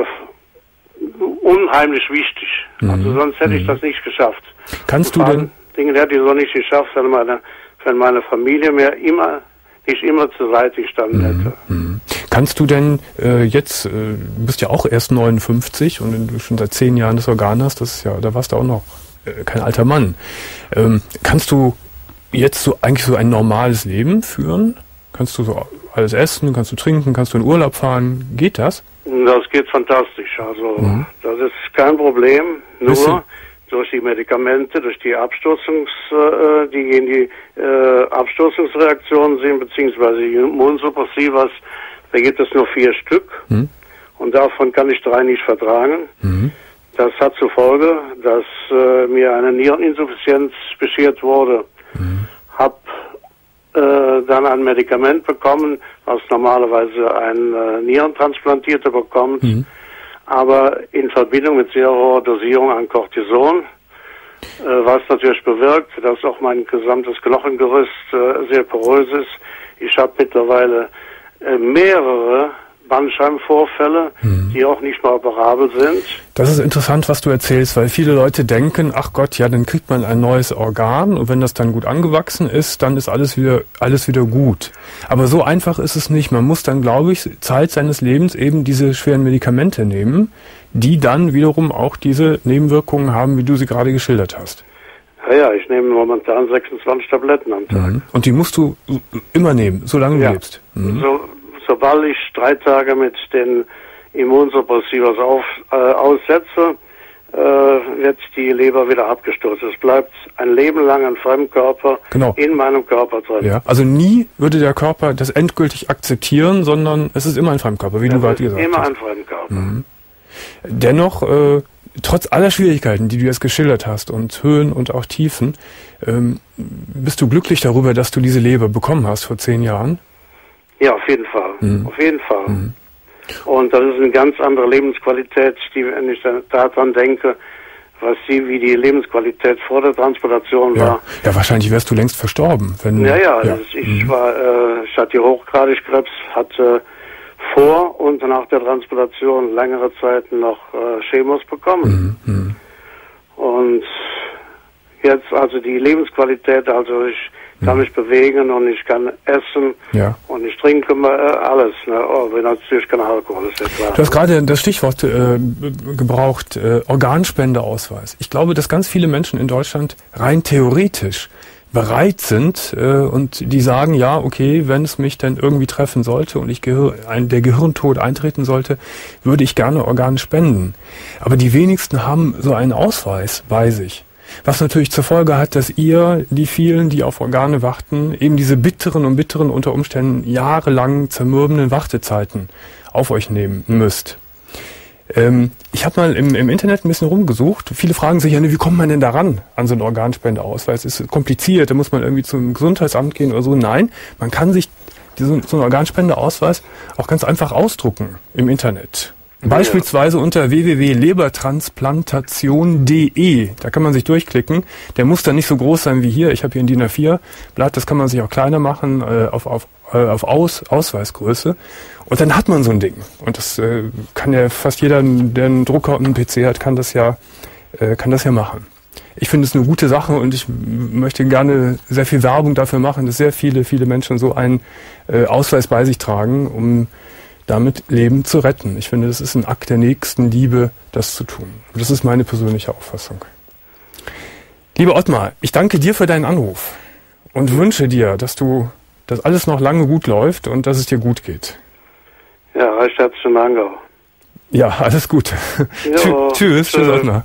unheimlich wichtig. Mhm. Also sonst hätte ich mhm. das nicht geschafft. Kannst du denn... Dinge hätte ich so nicht geschafft, wenn meine, wenn meine Familie mir immer, nicht immer zur Seite gestanden mhm. hätte. Mhm. Kannst du denn äh, jetzt, äh, du bist ja auch erst neunundfünfzig und wenn du schon seit zehn Jahren das Organ hast, das ist ja, da warst du auch noch äh, kein alter Mann. Ähm, kannst du jetzt so eigentlich so ein normales Leben führen? Kannst du so alles essen, kannst du trinken, kannst du in Urlaub fahren? Geht das? Das geht fantastisch. Also mhm. das ist kein Problem. Nur Bisschen. durch die Medikamente, durch die Abstoßungs, äh, die in die äh, Abstoßungsreaktionen sind, beziehungsweise Immunsuppressivas, da gibt es nur vier Stück. Mhm. Und davon kann ich drei nicht vertragen. Mhm. Das hat zur Folge, dass äh, mir eine Niereninsuffizienz beschert wurde. Mhm. Hab äh, dann ein Medikament bekommen, was normalerweise ein äh, Nierentransplantierter bekommt, mhm. aber in Verbindung mit sehr hoher Dosierung an Cortison, äh, was natürlich bewirkt, dass auch mein gesamtes Knochengerüst äh, sehr porös ist. Ich habe mittlerweile äh, mehrere Bandscheibenvorfälle, mhm. die auch nicht mehr operabel sind. Das ist interessant, was du erzählst, weil viele Leute denken, ach Gott, ja, dann kriegt man ein neues Organ und wenn das dann gut angewachsen ist, dann ist alles wieder, alles wieder gut. Aber so einfach ist es nicht. Man muss dann, glaube ich, Zeit seines Lebens eben diese schweren Medikamente nehmen, die dann wiederum auch diese Nebenwirkungen haben, wie du sie gerade geschildert hast. Ja, ja, ich nehme momentan sechsundzwanzig Tabletten am Tag. Mhm. Und die musst du immer nehmen, solange ja. du lebst. Mhm. So, sobald ich drei Tage mit den Immunsuppressivos auf, äh, aussetze, äh, wird die Leber wieder abgestürzt. Es bleibt ein Leben lang ein Fremdkörper genau. in meinem Körper drin. Ja, also nie würde der Körper das endgültig akzeptieren, sondern es ist immer ein Fremdkörper, wie das du gerade gesagt hast. Immer ein Fremdkörper. Mhm. Dennoch, äh, trotz aller Schwierigkeiten, die du jetzt geschildert hast und Höhen und auch Tiefen, ähm, bist du glücklich darüber, dass du diese Leber bekommen hast vor zehn Jahren? Ja, auf jeden Fall. Mhm. Auf jeden Fall. Mhm. Und das ist eine ganz andere Lebensqualität, die, wenn ich daran denke, was sie, wie die Lebensqualität vor der Transplantation ja. war. Ja, wahrscheinlich wärst du längst verstorben. Wenn, ja, ja, ja. Also ich mhm. war, äh, ich hatte hochgradig Krebs, hatte vor und nach der Transplantation längere Zeit noch äh, Chemos bekommen. Mhm. Und jetzt also die Lebensqualität, also ich kann mich bewegen und ich kann essen ja. und ich trinke äh, alles. Ne? Oh, wenn natürlich kein Alkohol ist, ja klar. Du hast gerade das Stichwort äh, gebraucht, äh, Organspendeausweis. Ich glaube, dass ganz viele Menschen in Deutschland rein theoretisch bereit sind äh, und die sagen, ja, okay, wenn es mich dann irgendwie treffen sollte und ich Gehir ein, der Gehirntod eintreten sollte, würde ich gerne Organe spenden. Aber die wenigsten haben so einen Ausweis bei sich. Was natürlich zur Folge hat, dass ihr, die vielen, die auf Organe warten, eben diese bitteren und bitteren, unter Umständen jahrelang zermürbenden Wartezeiten auf euch nehmen müsst. Ähm, ich habe mal im, im Internet ein bisschen rumgesucht. Viele fragen sich ja, wie kommt man denn daran an so einen Organspendeausweis? Ist kompliziert, da muss man irgendwie zum Gesundheitsamt gehen oder so. Nein, man kann sich diesen, so einen Organspendeausweis auch ganz einfach ausdrucken im Internet. Beispielsweise unter w w w punkt lebertransplantation punkt de. Da kann man sich durchklicken. Der muss dann nicht so groß sein wie hier. Ich habe hier ein D I N A vier Blatt. Das kann man sich auch kleiner machen äh, auf, auf, äh, auf Aus, Ausweisgröße. Und dann hat man so ein Ding. Und das äh, kann ja fast jeder, der einen Drucker und einen P C hat, kann das ja, äh, kann das ja machen. Ich finde es eine gute Sache und ich möchte gerne sehr viel Werbung dafür machen, dass sehr viele, viele Menschen so einen äh, Ausweis bei sich tragen, um damit Leben zu retten. Ich finde, das ist ein Akt der nächsten Liebe, das zu tun. Und das ist meine persönliche Auffassung. Lieber Ottmar, ich danke dir für deinen Anruf und wünsche dir, dass du, dass alles noch lange gut läuft und dass es dir gut geht. Ja, recht herzlichen Dank auch. Ja, alles Gute. Jo, tschüss, tschüss, Ottmar.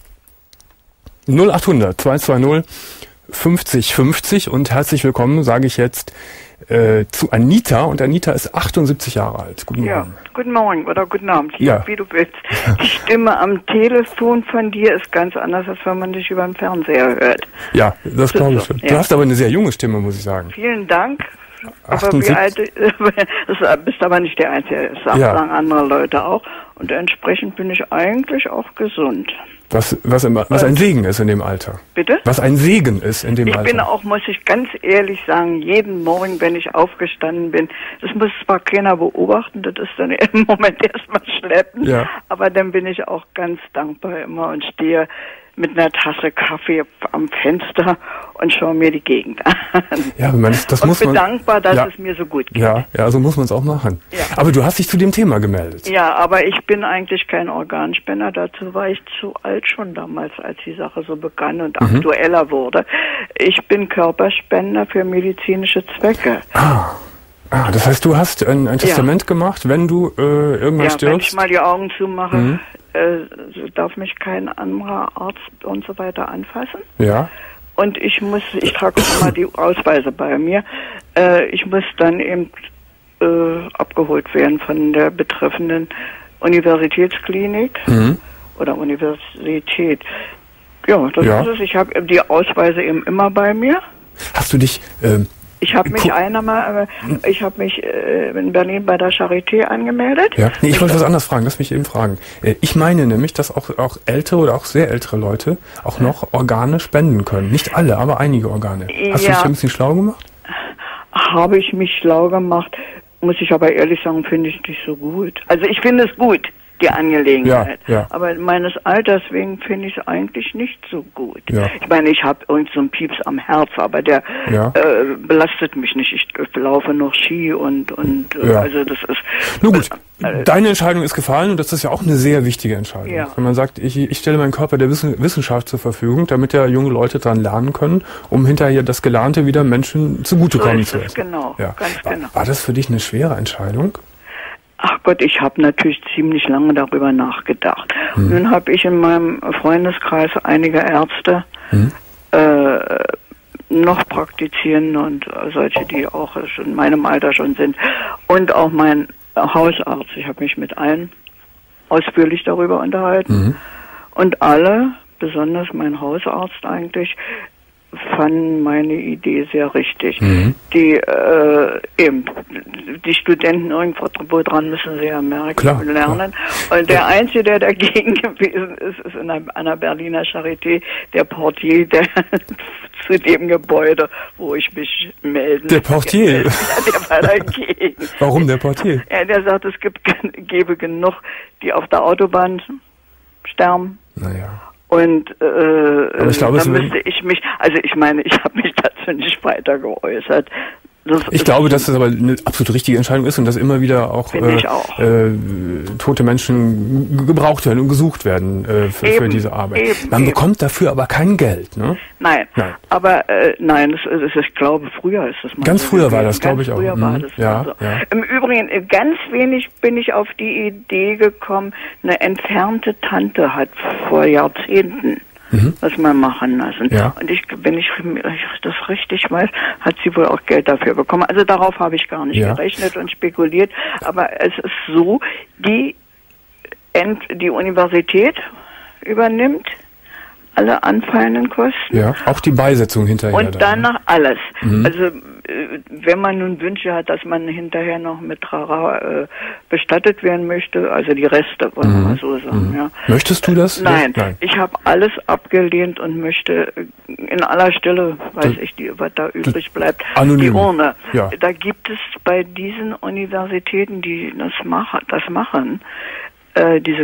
null achthundert zweihundertzweißig fünfzig fünfzig und herzlich willkommen, sage ich jetzt, Äh, zu Anita, und Anita ist achtundsiebzig Jahre alt. Guten ja, Morgen. Guten Morgen oder guten Abend, ja. wie du willst. Die Stimme am Telefon von dir ist ganz anders, als wenn man dich über den Fernseher hört. Ja, das glaube ich schon. Ja. Du hast aber eine sehr junge Stimme, muss ich sagen. Vielen Dank. achtundsiebzig Aber wie alt, du bist aber nicht der Einzige, das ja. sagen andere Leute auch. Und entsprechend bin ich eigentlich auch gesund. Was, was, im, was ein Segen ist in dem Alter. Bitte? Was ein Segen ist in dem ich Alter. Ich bin auch, muss ich ganz ehrlich sagen, jeden Morgen, wenn ich aufgestanden bin, das muss zwar keiner beobachten, das ist dann im Moment erstmal schleppen, ja. aber dann bin ich auch ganz dankbar immer und stehe mit einer Tasse Kaffee am Fenster und schaue mir die Gegend an. Ja, man, das und muss bin man, dankbar, dass ja, es mir so gut geht. Ja, ja, so muss man es auch machen. Ja. Aber du hast dich zu dem Thema gemeldet. Ja, aber ich bin eigentlich kein Organspender. Dazu war ich zu alt schon damals, als die Sache so begann und mhm. aktueller wurde. Ich bin Körperspender für medizinische Zwecke. Ah. Ah, das heißt, du hast ein, ein Testament ja. gemacht, wenn du äh, irgendwann ja, stirbst? Ja, wenn ich mal die Augen zumache, mhm. äh, darf mich kein anderer Arzt und so weiter anfassen. Ja. Und ich muss, ich trage auch immer die Ausweise bei mir, äh, ich muss dann eben äh, abgeholt werden von der betreffenden Universitätsklinik mhm. oder Universität. Ja, das ja. ist es. Ich habe die Ausweise eben immer bei mir. Hast du dich... Ähm Ich habe mich einmal, ich habe mich äh, in Berlin bei der Charité angemeldet. Ja, nee, ich wollte was anderes fragen, lass mich eben fragen. Ich meine nämlich, dass auch, auch ältere oder auch sehr ältere Leute auch noch Organe spenden können. Nicht alle, aber einige Organe. Hast ja. du dich ein bisschen schlau gemacht? Habe ich mich schlau gemacht. muss ich aber ehrlich sagen, finde ich nicht so gut. Also ich finde es gut, die Angelegenheit. Ja, ja. Aber meines Alters wegen finde ich es eigentlich nicht so gut. Ja. Ich meine, ich habe irgend so einen Pieps am Herz, aber der ja. äh, belastet mich nicht. Ich laufe noch Ski und, und äh, ja. also das ist... Nun gut, äh, deine Entscheidung ist gefallen und das ist ja auch eine sehr wichtige Entscheidung. Ja. Wenn man sagt, ich, ich stelle meinen Körper der Wissenschaft zur Verfügung, damit ja junge Leute daran lernen können, um hinterher das Gelernte wieder Menschen zugutekommen so zu lassen. Genau, ja. ganz war, genau. War das für dich eine schwere Entscheidung? Ach Gott, ich habe natürlich ziemlich lange darüber nachgedacht. Hm. Und nun habe ich in meinem Freundeskreis einige Ärzte, hm. äh, noch praktizieren und solche, die auch schon in meinem Alter schon sind. Und auch mein Hausarzt. Ich habe mich mit allen ausführlich darüber unterhalten. Hm. Und alle, besonders mein Hausarzt eigentlich, fanden meine Idee sehr richtig. Mhm. Die äh, eben die Studenten irgendwo dran müssen sie ja merken klar, und lernen. Klar. Und der Einzige, der dagegen gewesen ist, ist in einer, einer Berliner Charité der Portier, der zu dem Gebäude, wo ich mich melden. Der Portier? Ja, der war dagegen. Warum der Portier? Ja, der sagt, es gibt, gäbe genug, die auf der Autobahn sterben. Naja. Und äh, Aber ich glaube, dann müsste ich mich, also ich meine, ich habe mich dazu nicht weiter geäußert. Das ich glaube, dass das aber eine absolut richtige Entscheidung ist und dass immer wieder auch, äh, auch. Äh, tote Menschen gebraucht werden und gesucht werden äh, für, eben, für diese Arbeit. Eben, Man eben. bekommt dafür aber kein Geld, ne? Nein, nein. aber äh, nein, das ist, ich glaube, früher ist das mal Ganz so früher gewesen. war das, glaube ich, auch. Früher war das ja, so. ja. Im Übrigen, ganz wenig bin ich auf die Idee gekommen, eine entfernte Tante hat vor Jahrzehnten Mhm. was man machen lassen. Ja. Und ich, wenn ich das richtig weiß, hat sie wohl auch Geld dafür bekommen. Also darauf habe ich gar nicht ja. gerechnet und spekuliert. Aber es ist so, die, Ent, die Universität übernimmt alle anfallenden Kosten. Ja, auch die Beisetzung hinterher. Und dann, danach alles. Mhm. Also wenn man nun Wünsche hat, dass man hinterher noch mit Trara äh, bestattet werden möchte, also die Reste, wollen wir mhm. mal so sagen. Mhm. Ja. Möchtest du das? Nein, Nein. ich habe alles abgelehnt und möchte in aller Stille, weiß das, ich, die, was da übrig bleibt, anonym. Die Urne. Ja. Da gibt es bei diesen Universitäten, die das, mach, das machen, äh, diese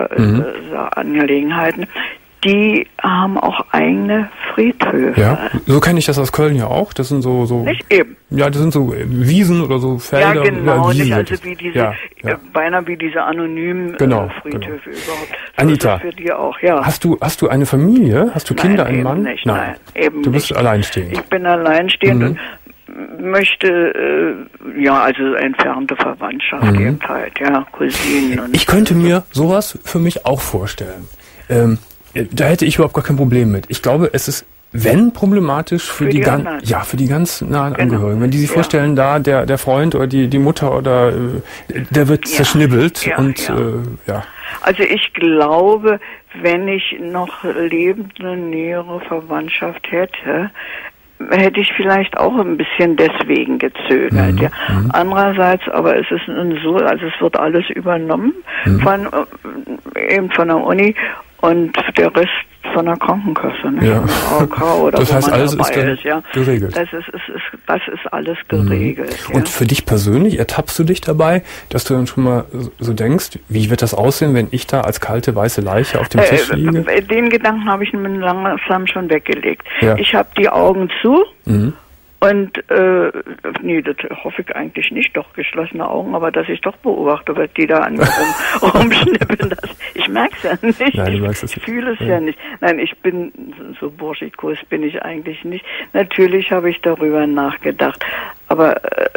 Körperangelegenheiten, mhm. die haben auch eigene Friedhöfe. Ja, so kenne ich das aus Köln ja auch. Das sind so, so. Nicht eben. Ja, das sind so Wiesen oder so Felder. Ja, genau, ja, nicht also wie diese, ja, ja. Äh, beinahe wie diese anonymen genau, äh, Friedhöfe genau. überhaupt. So Anita, ist das für die auch, ja. Hast du, hast du eine Familie? Hast du nein, Kinder, einen Mann? Nicht, nein, nein, eben Du bist nicht. alleinstehend. Ich bin alleinstehend mhm. und möchte, äh, ja, also entfernte Verwandtschaft mhm. eben halt, ja, Cousinen. Und ich könnte mir sowas für mich auch vorstellen. Ähm, Da hätte ich überhaupt gar kein Problem mit. Ich glaube, es ist, wenn problematisch, für, für die, die ganz, ja, für die ganz nahen genau. Angehörigen. Wenn die sich ja. vorstellen, da der der Freund oder die die Mutter oder äh, der wird ja. zerschnibbelt ja, und ja. Äh, ja. Also ich glaube, wenn ich noch lebende nähere Verwandtschaft hätte, hätte ich vielleicht auch ein bisschen deswegen gezögert. Mhm. Ja. Mhm. Andererseits, aber es ist nun so, also es wird alles übernommen mhm. von eben von der Uni. Und der Rest von der Krankenkasse, nicht? Ja. A O K oder das wo heißt, man alles dabei ist, ist, ja. geregelt. Das ist, ist, ist, das ist alles geregelt. Mhm. Und ja. für dich persönlich, ertappst du dich dabei, dass du dann schon mal so denkst, wie wird das aussehen, wenn ich da als kalte weiße Leiche auf dem Tisch liege? Äh, den Gedanken habe ich mir langsam schon weggelegt. Ja. Ich habe die Augen zu. Mhm. Und, äh, nee, das hoffe ich eigentlich nicht, doch geschlossene Augen, aber dass ich doch beobachte, was die da an mir rum, rumschnippeln. Das, ich merke es ja nicht. Nein, du ich es ich fühle es ja. ja nicht. Nein, ich bin, so burschikos bin ich eigentlich nicht. Natürlich habe ich darüber nachgedacht, aber äh,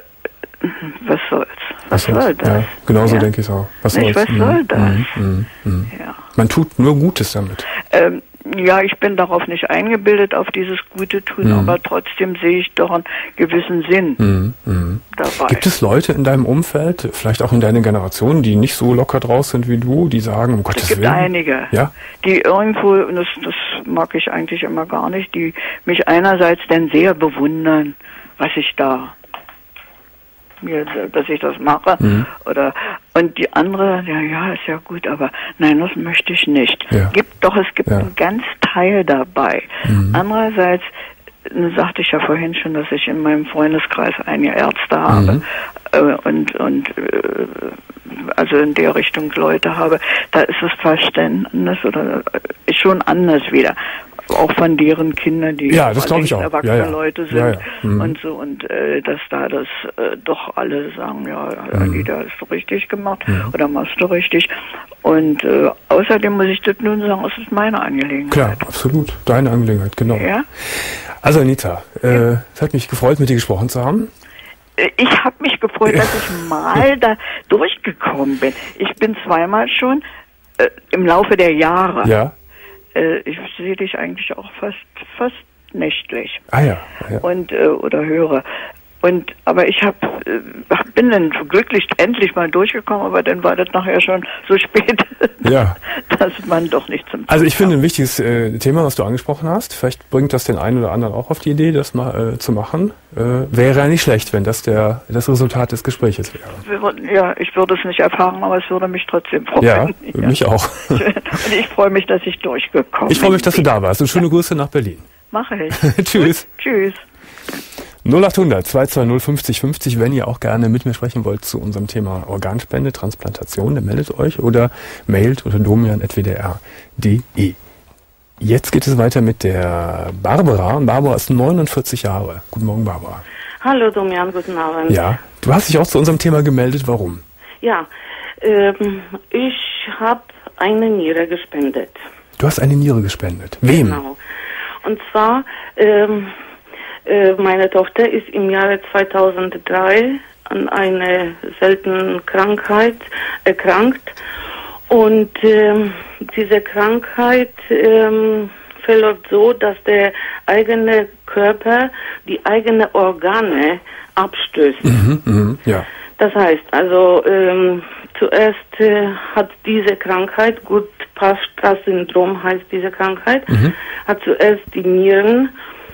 was soll's? Was, was soll das? Ja, genau so ja. denke ich auch. Was nicht, soll's? Was soll das? Mhm, mhm, mhm. Ja. Man tut nur Gutes damit. Ähm, Ja, ich bin darauf nicht eingebildet, auf dieses Gute tun, mhm. aber trotzdem sehe ich doch einen gewissen Sinn mhm. Mhm. dabei. Gibt es Leute in deinem Umfeld, vielleicht auch in deiner Generation, die nicht so locker draus sind wie du, die sagen, um Gottes Willen? Es gibt einige, ja? die irgendwo, und das, das mag ich eigentlich immer gar nicht, die mich einerseits dann sehr bewundern, was ich da mir, dass ich das mache, mhm. oder und die andere, ja, ja, ist ja gut, aber nein, das möchte ich nicht. Ja. Gibt doch, es gibt ja. einen ganz Teil dabei. Mhm. Andererseits sagte ich ja vorhin schon, dass ich in meinem Freundeskreis einige Ärzte habe. und, und äh, also in der Richtung Leute habe, da ist das Verständnis oder ist schon anders wieder. Auch von deren Kindern, die ja, das glaube ich auch. erwachsene ja, ja. Leute sind ja, ja. Mhm. und so und äh, dass da das äh, doch alle sagen, ja, mhm. Anita, hast du richtig gemacht mhm. oder machst du richtig. Und äh, außerdem muss ich das nun sagen, es ist meine Angelegenheit. Klar, absolut. Deine Angelegenheit, genau. Ja? Also Anita, äh, ja. es hat mich gefreut, mit dir gesprochen zu haben. Ich habe mich gefreut, dass ich mal da durchgekommen bin. Ich bin zweimal schon äh, im Laufe der Jahre. Ja. Äh, ich sehe dich eigentlich auch fast fast nächtlich. Ah ja. ja. Und äh, oder höre. Und aber ich hab, äh, bin dann glücklich endlich mal durchgekommen, aber dann war das nachher schon so spät, ja. dass man doch nicht zum Also ich finde ein wichtiges äh, Thema, was du angesprochen hast. Vielleicht bringt das den einen oder anderen auch auf die Idee, das mal äh, zu machen. Äh, wäre ja nicht schlecht, wenn das der das Resultat des Gespräches wäre. Ja, ich würde es nicht erfahren, aber es würde mich trotzdem freuen. Ja, ja. mich auch. Und ich freue mich, dass ich durchgekommen bin. Ich freue mich, dass du da warst. Und schöne Grüße nach Berlin. Mache ich. Tschüss. Gut, tschüss. null acht hundert zwei zwei null fünfzig fünfzig, wenn ihr auch gerne mit mir sprechen wollt zu unserem Thema Organspende, Transplantation, dann meldet euch oder mailt unter domian punkt w d r punkt d e. Jetzt geht es weiter mit der Barbara. Barbara ist neunundvierzig Jahre. Guten Morgen, Barbara. Hallo Domian, guten Abend. Ja, du hast dich auch zu unserem Thema gemeldet. Warum? Ja, ähm, ich habe eine Niere gespendet. Du hast eine Niere gespendet. Wem? Genau. Und zwar, ähm, äh, meine Tochter ist im Jahre zweitausenddrei an eine seltene Krankheit erkrankt. Und ähm, diese Krankheit ähm, verläuft so, dass der eigene Körper die eigenen Organe abstößt. Mhm, mh, ja. Das heißt, also ähm, zuerst äh, hat diese Krankheit, Gut-Pastra-Syndrom heißt diese Krankheit, mhm. hat zuerst die Nieren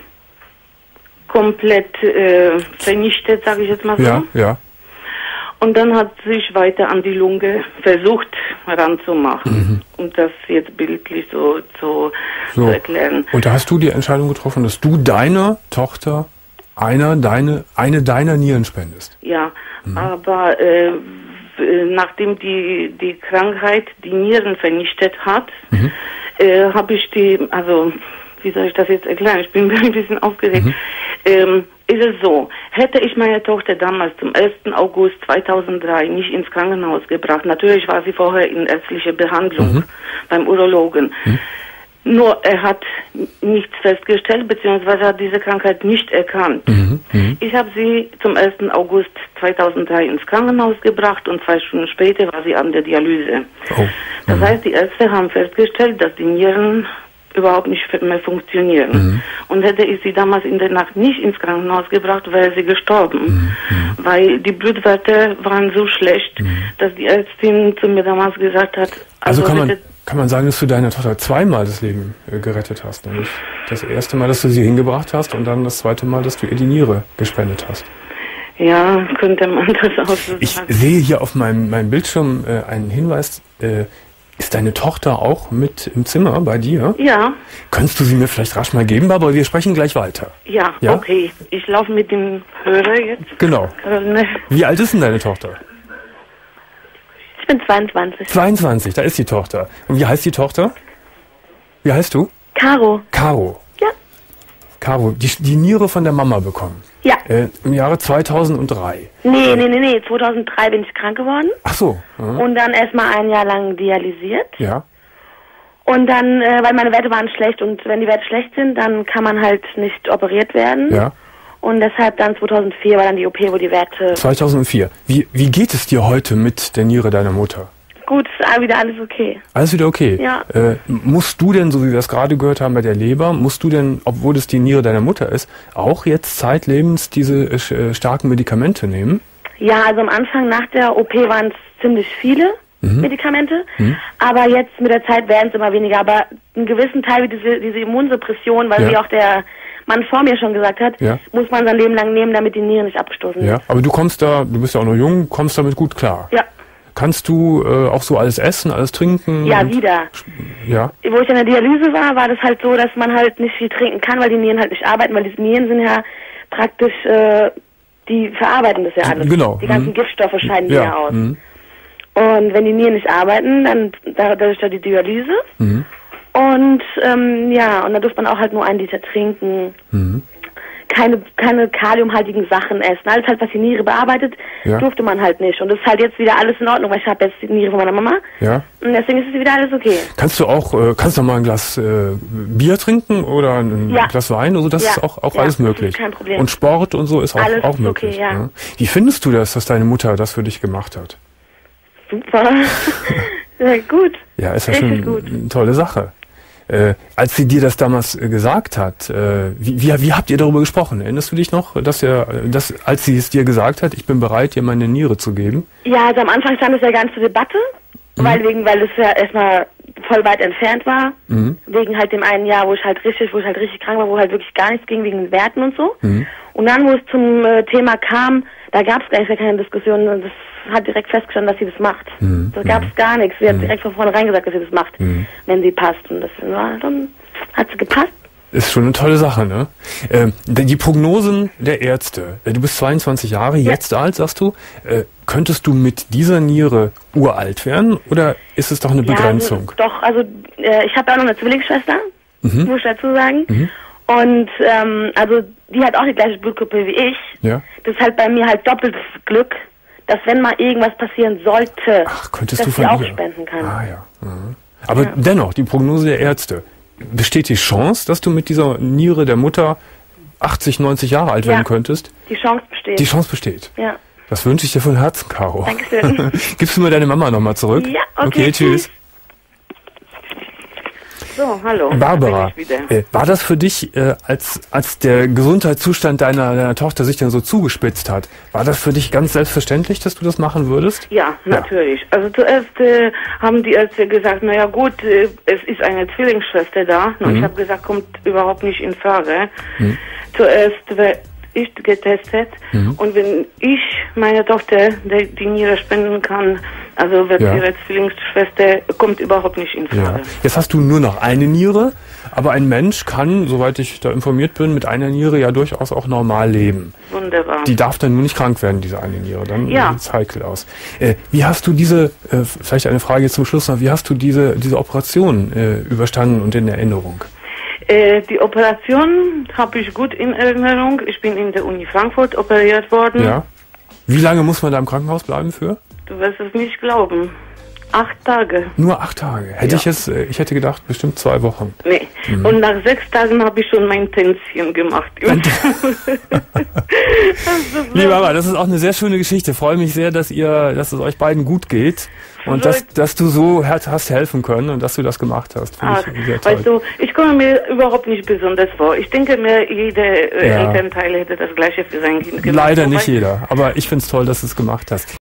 komplett äh, vernichtet, sage ich jetzt mal so. Ja, ja. Und dann hat sich weiter an die Lunge versucht ranzumachen, mhm. um das jetzt bildlich so, so, so zu erklären. Und da hast du die Entscheidung getroffen, dass du deiner Tochter einer deine, eine deiner Nieren spendest? Ja, mhm. aber äh, nachdem die, die Krankheit die Nieren vernichtet hat, mhm. äh, habe ich die, also wie soll ich das jetzt erklären? Ich bin ein bisschen aufgeregt. Mhm. Ähm, ist es so, hätte ich meine Tochter damals zum ersten August zweitausenddrei nicht ins Krankenhaus gebracht, natürlich war sie vorher in ärztlicher Behandlung mhm. beim Urologen, mhm. nur er hat nichts festgestellt, beziehungsweise hat diese Krankheit nicht erkannt. Mhm. Mhm. Ich habe sie zum ersten August zweitausenddrei ins Krankenhaus gebracht und zwei Stunden später war sie an der Dialyse. Oh. Mhm. Das heißt, die Ärzte haben festgestellt, dass die Nieren überhaupt nicht mehr funktionieren. Mhm. Und hätte ich sie damals in der Nacht nicht ins Krankenhaus gebracht, wäre sie gestorben. Mhm. Weil die Blutwerte waren so schlecht, mhm. dass die Ärztin zu mir damals gesagt hat... Also, also kann, man, kann man sagen, dass du deiner Tochter zweimal das Leben äh, gerettet hast. Nämlich das erste Mal, dass du sie hingebracht hast und dann das zweite Mal, dass du ihr die Niere gespendet hast. Ja, könnte man das auch so sagen. Ich sehe hier auf meinem, meinem Bildschirm äh, einen Hinweis... Äh, Ist deine Tochter auch mit im Zimmer bei dir? Ja. Könntest du sie mir vielleicht rasch mal geben, aber wir sprechen gleich weiter. Ja, ja? Okay. Ich laufe mit dem Hörer jetzt. Genau. Wie alt ist denn deine Tochter? Ich bin zweiundzwanzig. zweiundzwanzig, da ist die Tochter. Und wie heißt die Tochter? Wie heißt du? Caro. Caro. Ja. Caro, die, die Niere von der Mama bekommen. Ja. Äh, Im Jahre zweitausenddrei. Nee, nee, nee, nee. zweitausenddrei bin ich krank geworden. Ach so. Mhm. Und dann erstmal ein Jahr lang dialysiert. Ja. Und dann, äh, weil meine Werte waren schlecht und wenn die Werte schlecht sind, dann kann man halt nicht operiert werden. Ja. Und deshalb dann zweitausendvier war dann die O P, wo die Werte... zweitausendvier. Wie, wie geht es dir heute mit der Niere deiner Mutter? Gut, ist wieder alles okay. Alles wieder okay? Ja. Äh, musst du denn, so wie wir es gerade gehört haben bei der Leber, musst du denn, obwohl es die Niere deiner Mutter ist, auch jetzt zeitlebens diese äh, starken Medikamente nehmen? Ja, also am Anfang nach der O P waren es ziemlich viele mhm. Medikamente, mhm. aber jetzt mit der Zeit werden es immer weniger. Aber einen gewissen Teil, wie diese, diese Immunsuppression, weil ja. wie auch der Mann vor mir schon gesagt hat, ja. muss man sein Leben lang nehmen, damit die Niere nicht abgestoßen ja. wird. Aber du kommst da, du bist ja auch noch jung, kommst damit gut klar. Ja. Kannst du äh, auch so alles essen, alles trinken? Ja, wieder. Ja. Wo ich in der Dialyse war, war das halt so, dass man halt nicht viel trinken kann, weil die Nieren halt nicht arbeiten, weil die Nieren sind ja praktisch, äh, die verarbeiten das ja alles. Genau. Die ganzen mhm. Giftstoffe scheiden ja, ja aus. Mhm. Und wenn die Nieren nicht arbeiten, dann dadurch da die Dialyse. Mhm. Und ähm, ja, und da durfte man auch halt nur einen Liter trinken. Mhm. Keine, keine kaliumhaltigen Sachen essen. Alles halt, was die Niere bearbeitet, ja. durfte man halt nicht. Und das ist halt jetzt wieder alles in Ordnung, weil ich habe jetzt die Niere von meiner Mama. Ja. Und deswegen ist es wieder alles okay. Kannst du auch, äh, kannst du mal ein Glas äh, Bier trinken oder ein ja. Glas Wein? Also das ja. ist auch, auch ja, alles möglich. Kein Problem. Und Sport und so ist auch, alles auch ist möglich. Okay, ja. Ja. Wie findest du das, dass deine Mutter das für dich gemacht hat? Super. Sehr gut. Ja, ist ja schon gut. Eine tolle Sache. Äh, als sie dir das damals äh, gesagt hat, äh, wie, wie, wie habt ihr darüber gesprochen? Erinnerst du dich noch, dass er, dass, als sie es dir gesagt hat, ich bin bereit, dir meine Niere zu geben? Ja, also am Anfang stand es ja gar nicht zur Debatte, mhm. weil wegen, weil es ja erstmal voll weit entfernt war, mhm. wegen halt dem einen Jahr, wo ich halt richtig, wo ich halt richtig krank war, wo halt wirklich gar nichts ging, wegen den Werten und so. Mhm. Und dann, wo es zum äh, Thema kam, da gab es gar nicht keine Diskussion, das hat direkt festgestanden, dass sie das macht. Mhm. Da gab es gar nichts. Sie hat mhm. direkt von vornherein gesagt, dass sie das macht, mhm. wenn sie passt. Und das war, dann hat sie gepasst. Ist schon eine tolle Sache, ne? Ähm, die Prognosen der Ärzte. Du bist zweiundzwanzig Jahre, ja. jetzt alt, sagst du. Äh, könntest du mit dieser Niere uralt werden oder ist es doch eine Begrenzung? Ja, also, doch, also äh, ich habe ja auch noch eine Zwillingsschwester, mhm. muss ich dazu sagen. Mhm. Und ähm, also die hat auch die gleiche Blutgruppe wie ich. Ja. Das ist halt bei mir halt doppeltes Glück, dass wenn mal irgendwas passieren sollte, Ach, könntest dass du sie auch spenden kann. Ah, ja. Mhm. Aber ja. dennoch, die Prognose der Ärzte. Besteht die Chance, dass du mit dieser Niere der Mutter achtzig, neunzig Jahre alt ja. werden könntest? Die Chance besteht. Die Chance besteht? Ja. Das wünsche ich dir von Herzen, Caro. Dankeschön. Gibst du mir deine Mama nochmal zurück? Ja, okay. Okay, tschüss. So, hallo. Barbara, äh, war das für dich, äh, als als der Gesundheitszustand deiner, deiner Tochter sich dann so zugespitzt hat, war das für dich ganz selbstverständlich, dass du das machen würdest? Ja, natürlich. Ja. Also zuerst äh, haben die Ärzte gesagt, naja gut, äh, es ist eine Zwillingsschwester da. Und mhm. ich habe gesagt, kommt überhaupt nicht in Frage. Mhm. Zuerst werde ich getestet mhm. und wenn ich meiner Tochter die, die Niere spenden kann, also wird ja. ihre Zwillingsschwester, kommt überhaupt nicht in Frage. Ja. Jetzt hast du nur noch eine Niere, aber ein Mensch kann, soweit ich da informiert bin, mit einer Niere ja durchaus auch normal leben. Wunderbar. Die darf dann nur nicht krank werden, diese eine Niere. Dann ja. sieht es heikel aus. Äh, wie hast du diese, äh, vielleicht eine Frage jetzt zum Schluss noch, wie hast du diese, diese Operation äh, überstanden und in Erinnerung? Äh, die Operation habe ich gut in Erinnerung. Ich bin in der Uni Frankfurt operiert worden. Ja. Wie lange muss man da im Krankenhaus bleiben für? Du wirst es nicht glauben. Acht Tage. Nur acht Tage? Hätte ja. ich jetzt, ich hätte gedacht, bestimmt zwei Wochen. Nee. Mhm. Und nach sechs Tagen habe ich schon mein Tänzchen gemacht. Liebe Mama, das ist auch eine sehr schöne Geschichte. Ich freue mich sehr, dass ihr, dass es euch beiden gut geht. Und dass, dass du so hast helfen können und dass du das gemacht hast. Ach, weißt du, ich komme mir überhaupt nicht besonders vor. Ich denke mir, jeder äh, ja. Elternteil hätte das Gleiche für sein Kind gemacht. Leider nicht jeder, aber ich finde es toll, dass du es gemacht hast.